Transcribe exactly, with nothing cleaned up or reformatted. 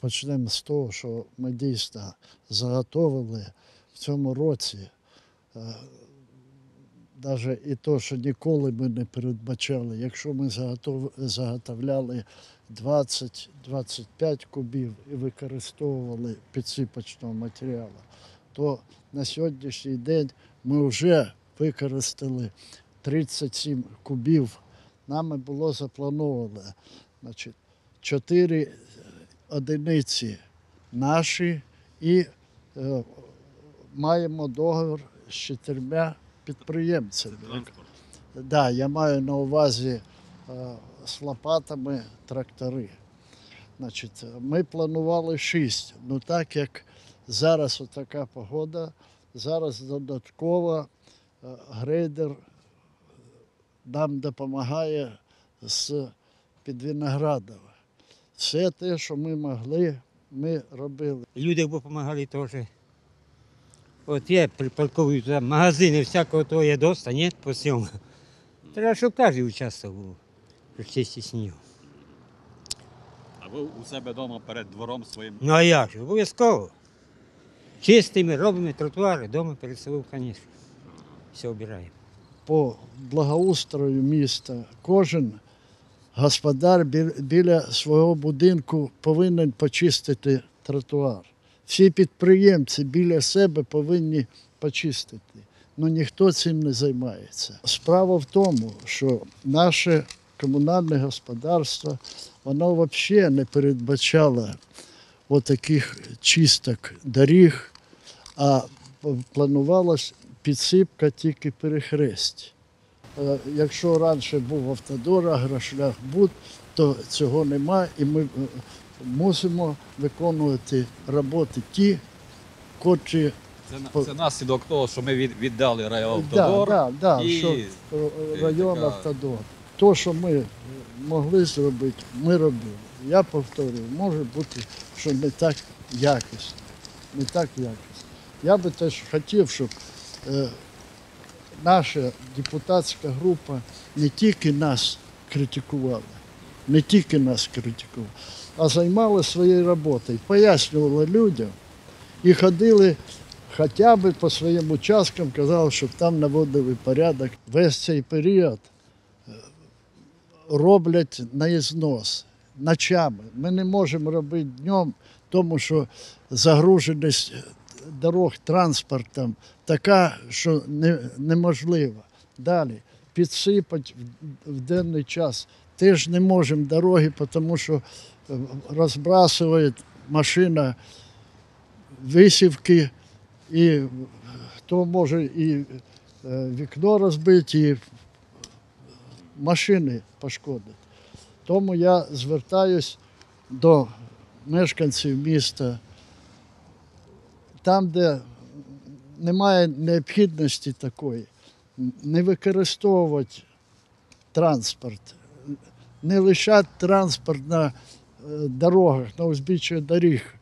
Почнемо з того, що ми дійсно заготовили в цьому році, навіть і те, що ніколи ми не передбачали, якщо ми заготов... заготовляли двадцять - двадцять п'ять кубів і використовували підсипочного матеріалу, то на сьогоднішній день ми вже використали тридцять сім кубів. Нами було заплановано, значить, чотири одиниці наші і е, маємо договір з чотирма підприємцями. Транспорт. Да, я маю на увазі е, з лопатами трактори. Значить, ми планували шість, ну так як зараз така погода, зараз додатково е, грейдер нам допомагає з під Виноградова. Все те, що ми могли, ми робили. Люди допомагали теж. От я припарковую туди магазини, всякого того є доста, ні, по всьому. Треба, щоб кожен участвував у чисті снігу. А ви у себе вдома перед двором своїм? Ну а як же, обов'язково. Чистими робимо тротуари, вдома перед селом, звісно. Все обираємо. По благоустрою міста кожен господар біля свого будинку повинен почистити тротуар. Всі підприємці біля себе повинні почистити, але ніхто цим не займається. Справа в тому, що наше комунальне господарство, воно взагалі не передбачало отаких чисток доріг, а планувалась підсипка тільки перехресть. Якщо раніше був автодор, агрошляхбуд, то цього немає, і ми мусимо виконувати роботи ті, котрі... Це, це наслідок того, що ми від, віддали райавтодор. Да, да, да, і що район така... автодор. То, що ми могли зробити, ми робили. Я повторюю, може бути, що не так якісно. Не так якісно. Я би теж хотів, щоб е, наша депутатська група не тільки нас критикувала, не тільки нас критикувала, а займалася своєю роботою, пояснювала людям і ходили хоча б по своїм участкам, казали, щоб там наводили порядок. Весь цей період роблять на ізнос, ночами. Ми не можемо робити днем, тому що загруженість дорог транспортом така, що не, неможливо. Далі, підсипати в, в денний час теж не можемо дороги, тому що розбрасує машина висівки, і хто може і вікно розбити, і машини пошкодити. Тому я звертаюсь до мешканців міста, там, де немає необхідності такої, не використовувати транспорт, не лишати транспорт на дорогах, на узбіччях доріг